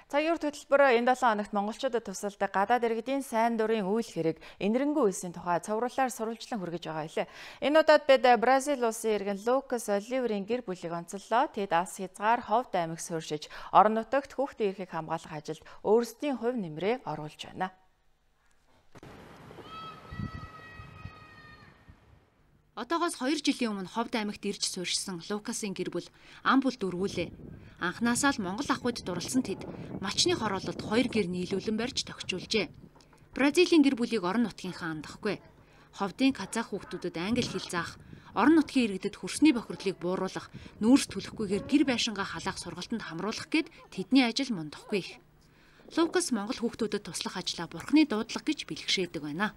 Цагийн үр хөтөлбөр энэ 7 хоногт монголчуудад тусалдаг гадаад иргэдийн сайн дурын үйл хэрэг, энэрэнгүй үйлсийн тухай цовруулаар сурвалжлан хүргэж байгаа хэлээ. Энэ удаад бид Бразил улсын иргэн Лукас Оливерийн гэр бүлийг онцоллоо. Тэд ас хязгаар Ховд аймаг суурьшиж, орон нутагт хүүхдийн эрхийг хамгаалах ажилд өөрсдийн хувь нэмрээ оруулж байна. Одоогоос 2 жилийн өмнө Ховд аймагт ирж суурьшсан Лукасын гэр бүл ам бүл дөрвүүлээ. Анхнаасаа л Монгол ахуйд дурласан тэд мачны хороололд 2 гэр нийлүүлэн барьж тохижуулжээ. Бразилийн гэр бүлийг орон нутгийнхаа андахгүй. Ховдын казах хүүхдүүдэд англи хэл заах, орон нутгийн иргэдэд хөрсний бохирдлыг бууруулах, нүүрс төлөхгүйгээр гэр байшингаа халаах сургалтанд хамруулах гээд тэдний ажил мундахгүй их. Лукас Монгол хүүхдүүдэд туслах ажлаа бурхны дуудлага гэж бэлгшээдэг байна.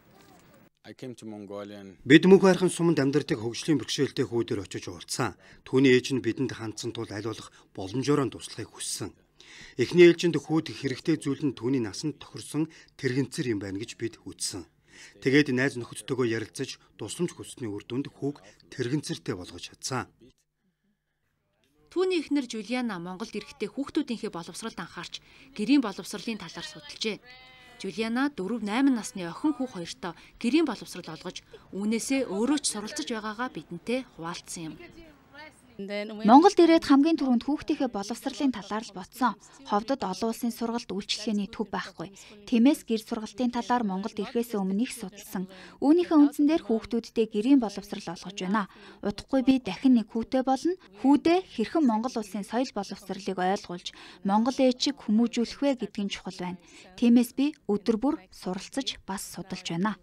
Бид мөнх хайрхан суманд амьдардаг хөгжлийн бэрхшээлтэй хүүдээр очиж уулзсан. Түүний ээж нь бидэнд хандсан тул аль болох боломжоор туслахыг хүссэн. Эхний ээлжинд хүүд хэрэгтэй зүйл нь түүний насанд тохирсон тэрэгэнцэр юм байна гэж бид үзсэн. Тэгээд найз нөхөдтэйгөө ярилцаж тусламж хүссний үр дүнд хүүг тэрэгэнцэртэй болгож чадсан. Түүний эхнэр Жулиана Монголд ирэхдээ хүүхдүүдийнхээ боловсролд анхаарч гэрийн боловсролын талаар судалжээ. Жулиана 4-8 насны охин хүү хоёртоо гэрийн боловсрол олгож, үүнээсээ өөрөө ч суралцж байгаагаа бидэнтэй хуваалцсан юм. Монголд ирээд хамгийн түрүүнд хүүхдийнхээ боловсролын талаар л бодсон. Ховдод олон улсын сургалт үйлчлэгээний төв байхгүй. Тиймээс гэр сургалтын талаар Монголд ирэхээс өмнө их судалсан. Үүнийхээ үндсэн дээр хүүхдүүдтэй гэрийн боловсрол олгож байна. Удахгүй би дахин нэг хүүтэй болно. Хүүдээ хэрхэн Монгол улсын соёл боловсролыг ойлгуулж, Монгол ээжийг хүмүүжүүлэх вэ гэдг нь чухал байна. Тиймээс би өдөр бүр суралцж бас судалж байна.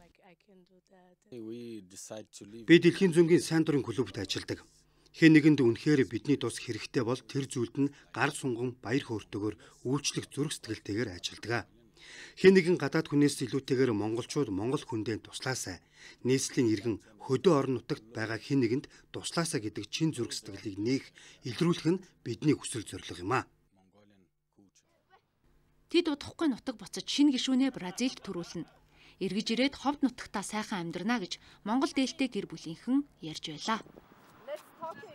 Би дэлхийн зөнгийн сайн дурын клубт ажилладаг. Хэн нэгэнд үнэхээр бидний тус хэрэгтэй бол тэр зүйлд нь гар сунган баяр хөөртэйгээр үйлчлэх зүрх сэтгэлтэйгээр ажилладаг. Хэн нэгэн гадаад хүнээс илүүтэйгээр монголчууд монгол хүндээ туслаасай. Нийслэлийн иргэн хөдөө орон нутагт байгаа хэн нэгэнд туслаасай гэдэг чин зүрх сэтгэлийг нээх, илрүүлэх нь бидний хүсэл зорилго юм а. Тэд удахгүй нутаг буцаж шинэ гишүүнээ Бразилд төрүүлнэ. Эргэж ирээд Ховд нутагтаа сайхан амьдрнаа гэж Монгол дээлтэй гэр бүлийнхэн ярьж байлаа.